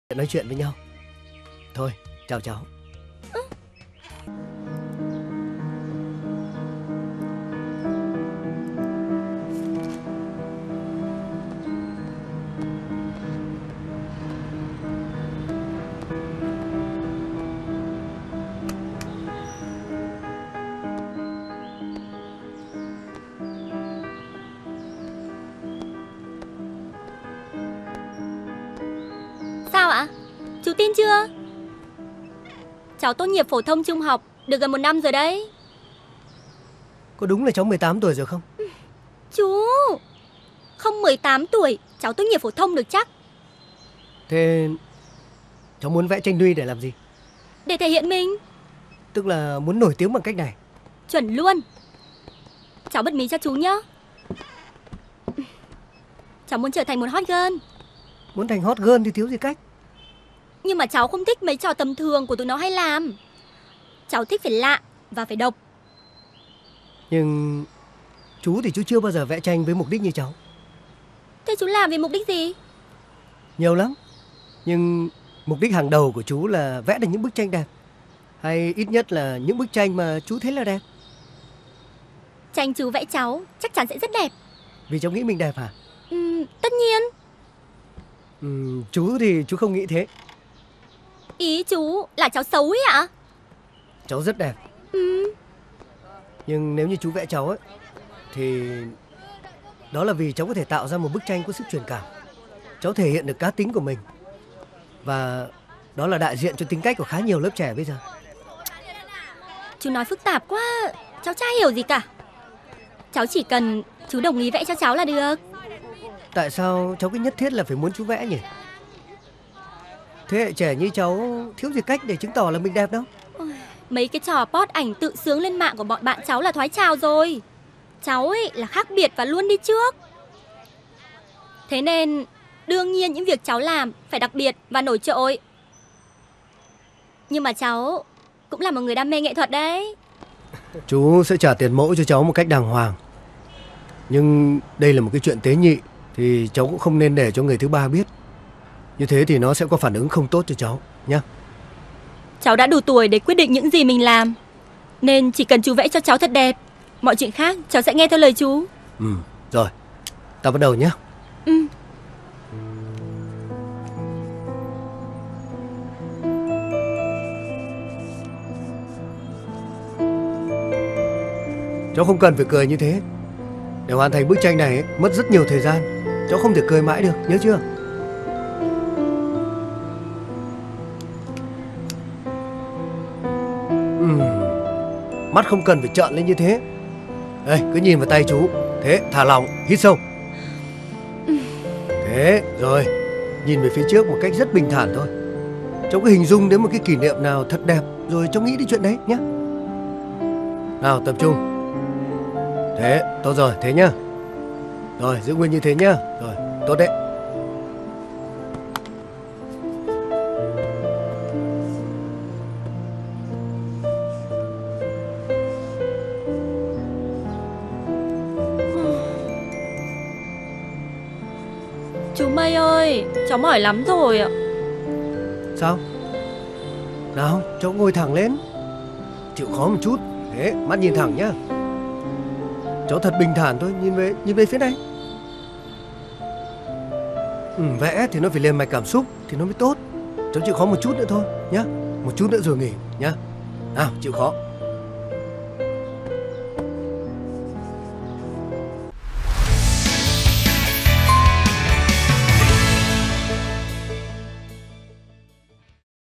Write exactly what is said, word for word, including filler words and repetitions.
nói chuyện với nhau. Thôi, chào cháu. Ừ. Sao ạ? Chú tin chưa? Cháu tốt nghiệp phổ thông trung học được gần một năm rồi đấy. Có đúng là cháu mười tám tuổi rồi không? Chú, không mười tám tuổi cháu tốt nghiệp phổ thông được chắc. Thế cháu muốn vẽ tranh Nude để làm gì? Để thể hiện mình. Tức là muốn nổi tiếng bằng cách này. Chuẩn luôn. Cháu bật mí cho chú nhá. Cháu muốn trở thành một hot girl. Muốn thành hot girl thì thiếu gì cách. Nhưng mà cháu không thích mấy trò tầm thường của tụi nó hay làm. Cháu thích phải lạ và phải độc. Nhưng chú thì chú chưa bao giờ vẽ tranh với mục đích như cháu. Thế chú làm vì mục đích gì? Nhiều lắm. Nhưng mục đích hàng đầu của chú là vẽ được những bức tranh đẹp. Hay ít nhất là những bức tranh mà chú thấy là đẹp. Tranh chú vẽ cháu chắc chắn sẽ rất đẹp. Vì cháu nghĩ mình đẹp hả? Ừ, tất nhiên. Ừ, chú thì chú không nghĩ thế. Ý chú là cháu xấu ấy ạ? Cháu rất đẹp. Ừ. Nhưng nếu như chú vẽ cháu ấy thì đó là vì cháu có thể tạo ra một bức tranh có sức truyền cảm. Cháu thể hiện được cá tính của mình. Và đó là đại diện cho tính cách của khá nhiều lớp trẻ bây giờ. Chú nói phức tạp quá, cháu chả hiểu gì cả. Cháu chỉ cần chú đồng ý vẽ cho cháu là được. Tại sao cháu cứ nhất thiết là phải muốn chú vẽ nhỉ? Thế hệ trẻ như cháu thiếu gì cách để chứng tỏ là mình đẹp đâu. Mấy cái trò post ảnh tự sướng lên mạng của bọn bạn cháu là thoái trào rồi. Cháu ấy là khác biệt và luôn đi trước. Thế nên đương nhiên những việc cháu làm phải đặc biệt và nổi trội. Nhưng mà cháu cũng là một người đam mê nghệ thuật đấy. Chú sẽ trả tiền mẫu cho cháu một cách đàng hoàng. Nhưng đây là một cái chuyện tế nhị thì cháu cũng không nên để cho người thứ ba biết. Như thế thì nó sẽ có phản ứng không tốt cho cháu nhé. Cháu đã đủ tuổi để quyết định những gì mình làm. Nên chỉ cần chú vẽ cho cháu thật đẹp. Mọi chuyện khác cháu sẽ nghe theo lời chú. Ừ, rồi. Ta bắt đầu nhé. Ừ. Cháu không cần phải cười như thế. Để hoàn thành bức tranh này ấy, mất rất nhiều thời gian. Cháu không thể cười mãi được, nhớ chưa? Uhm. Mắt không cần phải trợn lên như thế. Đây, cứ nhìn vào tay chú. Thế, thả lỏng, hít sâu. Thế, rồi. Nhìn về phía trước một cách rất bình thản thôi. Cháu cứ hình dung đến một cái kỷ niệm nào thật đẹp, rồi cháu nghĩ đến chuyện đấy nhé. Nào, tập trung. Thế, tốt rồi, thế nhá. Rồi, giữ nguyên như thế nhá. Rồi, tốt đấy. Chú Mây ơi, cháu mỏi lắm rồi ạ. Sao? Nào, cháu ngồi thẳng lên. Chịu khó một chút. Thế, mắt nhìn thẳng nhá. Cháu thật bình thản thôi, nhìn về nhìn về phía này. Ừ, vẽ thì nó phải liền mạch cảm xúc thì nó mới tốt. Cháu chịu khó một chút nữa thôi nhá. Một chút nữa rồi nghỉ nhá. Nào, chịu khó.